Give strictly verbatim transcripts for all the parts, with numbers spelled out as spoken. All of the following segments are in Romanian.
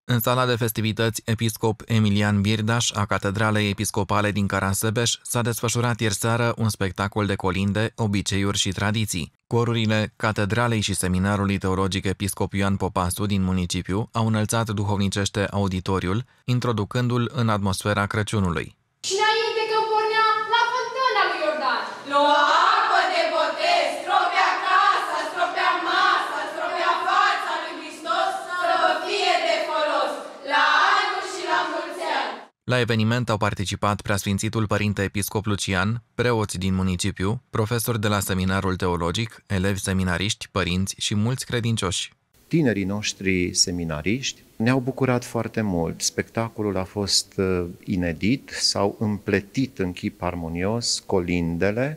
În sala de festivități Episcop Emilian Birdaș a Catedralei Episcopale din Caransebeș s-a desfășurat ieri seară un spectacol de colinde, obiceiuri și tradiții. Corurile Catedralei și Seminarului Teologic Episcop Ioan Popasu din municipiu au înălțat duhovnicește auditoriul, introducându-l în atmosfera Crăciunului. Și înainte când pornea la fântâna lui Iordan, lua apă de botez, stropea casa, stropea masa, stropea fața lui Hristos, să vă fie de folos, la anul și la mulți ani. La eveniment au participat Preasfințitul Părinte Episcop Lucian, preoți din municipiu, profesori de la Seminarul Teologic, elevi seminariști, părinți și mulți credincioși. Tinerii noștri seminariști ne-au bucurat foarte mult. Spectacolul a fost inedit, s-au împletit în chip armonios colindele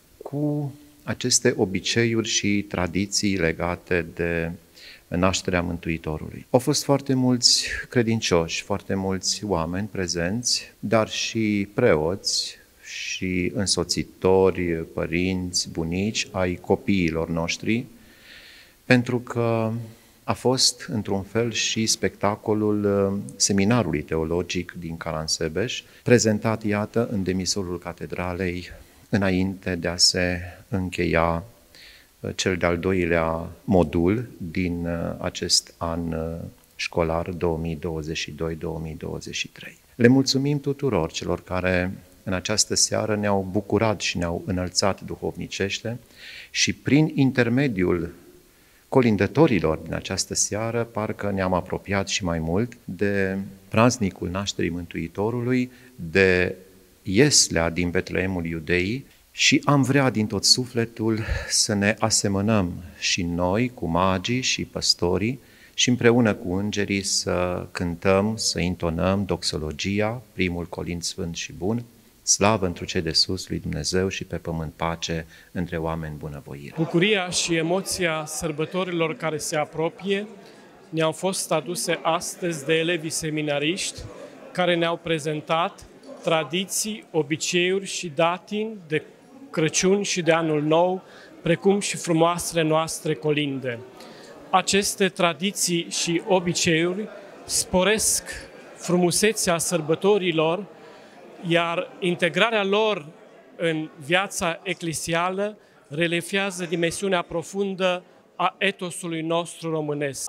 cu aceste obiceiuri și tradiții legate de nașterea Mântuitorului. Au fost foarte mulți credincioși, foarte mulți oameni prezenți, dar și preoți și însoțitori, părinți, bunici ai copiilor noștri, pentru că a fost, într-un fel, și spectacolul Seminarului Teologic din Caransebeș, prezentat, iată, în demisolul catedralei, înainte de a se încheia cel de-al doilea modul din acest an școlar două mii douăzeci și doi două mii douăzeci și trei. Le mulțumim tuturor celor care în această seară ne-au bucurat și ne-au înălțat duhovnicește și prin intermediul colindătorilor din această seară, parcă ne-am apropiat și mai mult de praznicul nașterii Mântuitorului, de Ieslea din Betleemul Iudeii și am vrea din tot sufletul să ne asemănăm și noi cu magii și păstorii și împreună cu îngerii să cântăm, să intonăm doxologia, primul colind sfânt și bun, slavă întru cei de sus lui Dumnezeu și pe pământ pace între oameni bunăvoire. Bucuria și emoția sărbătorilor care se apropie ne-au fost aduse astăzi de elevii seminariști care ne-au prezentat tradiții, obiceiuri și datini de Crăciun și de Anul Nou, precum și frumoasele noastre colinde. Aceste tradiții și obiceiuri sporesc frumusețea sărbătorilor, iar integrarea lor în viața eclesială relefează dimensiunea profundă a etosului nostru românesc.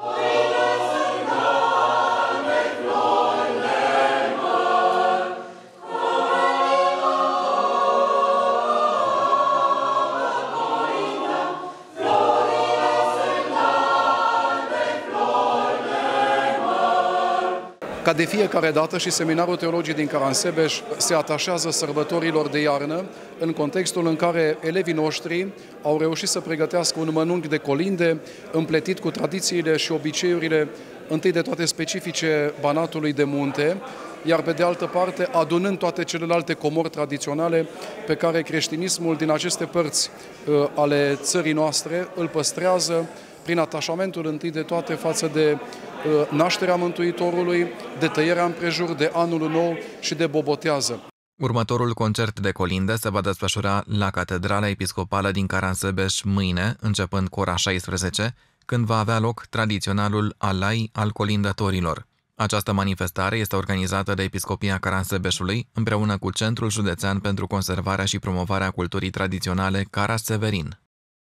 Ca de fiecare dată și Seminarul Teologic din Caransebeș se atașează sărbătorilor de iarnă în contextul în care elevii noștri au reușit să pregătească un mănunchi de colinde împletit cu tradițiile și obiceiurile întâi de toate specifice Banatului de Munte, iar pe de altă parte adunând toate celelalte comori tradiționale pe care creștinismul din aceste părți uh, ale țării noastre îl păstrează prin atașamentul întâi de toate față de uh, nașterea Mântuitorului, de tăierea împrejur, de Anul Nou și de bobotează. Următorul concert de colinde se va desfășura la Catedrala Episcopală din Caransebeș mâine, începând cu ora șaisprezece, când va avea loc tradiționalul alai al colindătorilor. Această manifestare este organizată de Episcopia Caransebeșului împreună cu Centrul Județean pentru Conservarea și Promovarea Culturii Tradiționale Cara Severin.